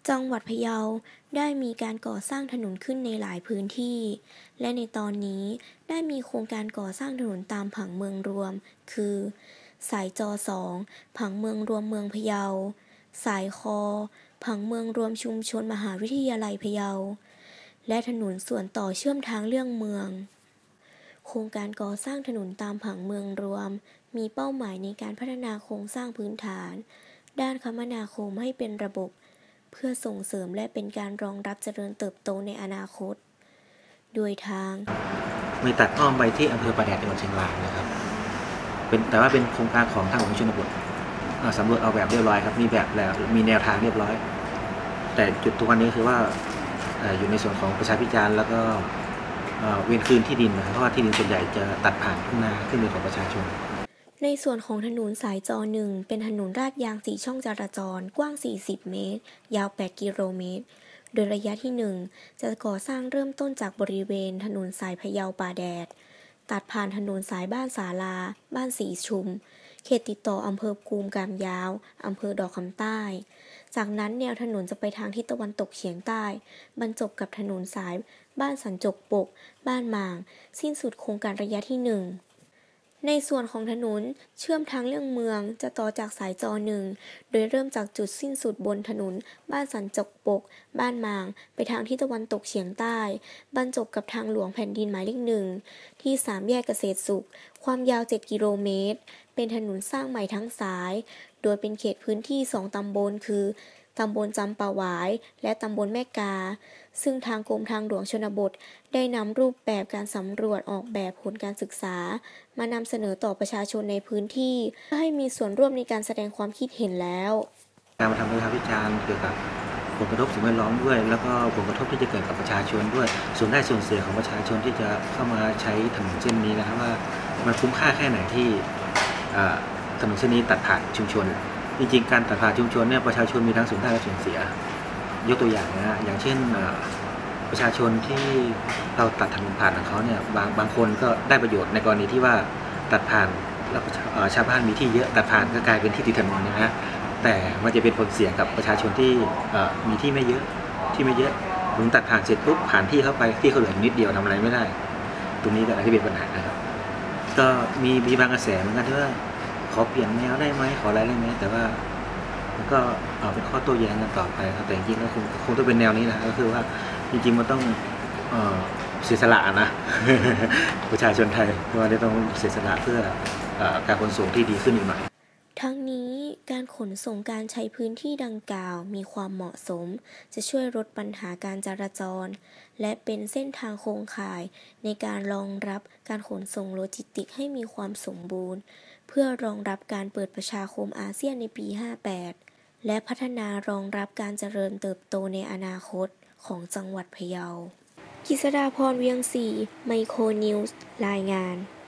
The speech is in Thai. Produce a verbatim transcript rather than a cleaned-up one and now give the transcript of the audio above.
จังหวัดพะเยาได้มีการก่อสร้างถนนขึ้นในหลายพื้นที่และในตอนนี้ได้มีโครงการก่อสร้างถนนตามผังเมืองรวมคือสายจ สอง ผังเมืองรวมเมืองพะเยาสายคอผังเมืองรวมชุมชนมหาวิทยาลัยพะเยาและถนนส่วนต่อเชื่อมทางเลี่ยงเมืองโครงการก่อสร้างถนนตามผังเมืองรวมมีเป้าหมายในการพัฒนาโครงสร้างพื้นฐานด้านคมนาคมให้เป็นระบบเพื่อส่งเสริมและเป็นการรองรับเจริญเติบโตในอนาคตโดยทางมีตัดอ้อมไปที่อำเภอปะแดดจังหวัดเชียงรายนะครับเป็นแต่ว่าเป็นโครงการของทางหลวงชนบทสำรวจเอาแบบเรียบร้อยครับมีแบบแล้วมีแนวทางเรียบร้อยแต่จุดทุกวันนี้คือว่าอยู่ในส่วนของประชาพิจารณ์แล้วก็เวียนคืนที่ดินนะครับเพราะว่าที่ดินส่วนใหญ่จะตัดผ่านทุ่งนาที่เป็นของประชาชนในส่วนของถนนสายจอหนึ่งเป็นถนนลาดยางสี่ช่องจราจรกว้างสี่สิบเมตรยาวแปดกิโลเมตรโดยระยะที่หนึ่งจะก่อสร้างเริ่มต้นจากบริเวณถนนสายพะเยาป่าแดดตัดผ่านถนนสายบ้านศาลาบ้านสีชุมเขตติดต่ออำเภอกูมกามยาวอำเภอดอกคำใต้จากนั้นแนวถนนจะไปทางทิศตะวันตกเฉียงใต้บรรจบกับถนนสายบ้านสันจกปกบ้านหม่างสิ้นสุดโครงการระยะที่หนึ่งในส่วนของถนนเชื่อมทางเลี่ยงเมืองจะต่อจากสายจอหนึ่งโดยเริ่มจากจุดสิ้นสุดบนถนนบ้านสันจกปกบ้านหม่างไปทางทิศตะวันตกเฉียงใต้บรรจบกับทางหลวงแผ่นดินหมายเลขหนึ่งที่สามแยกเกษตรสุขความยาวเจ็ดกิโลเมตรเป็นถนนสร้างใหม่ทั้งสายโดยเป็นเขตพื้นที่สองตำบลคือตำบลจำปาหวายและตำบลแม่กาซึ่งทางกรมทางหลวงชนบทได้นำรูปแบบการสำรวจออกแบบผลการศึกษามานำเสนอต่อประชาชนในพื้นที่เพื่อให้มีส่วนร่วมในการแสดงความคิดเห็นแล้วการมาทำประชาพิจารณ์เกี่ยวกับผลกระทบสิ่งแวดล้อมด้วยแล้วก็ผลกระทบที่จะเกิดกับประชาชนด้วยส่วนได้ส่วนเสียของประชาชนที่จะเข้ามาใช้ถนนเส้นนี้นะครับว่ามันคุ้มค่าแค่ไหนที่ถนนเส้นนี้ตัดผ่านชุมชนจริงๆการตัดผ่านชุมชนเนี่ยประชาชนมีทั้งส่วนได้และส่วนเสียยกตัวอย่างนะอย่างเช่นประชาชนที่เราตัดถนนผ่านของเขาเนี่ยบางบางคนก็ได้ประโยชน์ในกรณีที่ว่าตัดผ่านแล้วชาวบ้านมีที่เยอะตัดผ่านก็กลายเป็นที่ติดถนนนะฮะแต่มันจะเป็นผลเสียกับประชาชนที่มีที่ไม่เยอะที่ไม่เยอะหนุนตัดผ่านเสร็จปุ๊บผ่านที่เข้าไปที่เขาเหลือนิดเดียวทำอะไรไม่ได้ตรงนี้ก็อาจจะเป็นปัญหานะครับก็มีมีบางกระแสเหมือนกันที่ว่าขอเปลี่ยนแนวได้ไหมขออะไรได้ไหมแต่ว่ามันก็เป็นข้อโต้แย้งกันต่อไปครับแต่จริงๆแล้วคงคงต้องเป็นแนวนี้แหละก็คือว่าจริงๆมันต้องเสียสละนะประชาชนไทยว่าได้ต้องเสียสละเพื่อการขนส่งที่ดีขึ้นอีกหน่อยทั้งนี้การขนส่งการใช้พื้นที่ดังกล่าวมีความเหมาะสมจะช่วยลดปัญหาการจราจรและเป็นเส้นทางโครงข่ายในการรองรับการขนส่งโลจิสติกส์ให้มีความสมบูรณ์เพื่อรองรับการเปิดประชาคมอาเซียนในปีห้าแปดและพัฒนารองรับการเจริญเติบโตในอนาคตของจังหวัดพะเยา กฤษฎาพร เวียงศรี ไมโครนิวส์ รายงาน